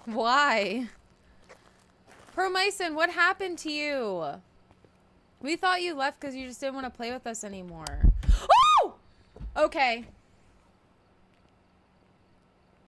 Why? Mason, what happened to you? We thought you left because you just didn't want to play with us anymore. Oh! Okay.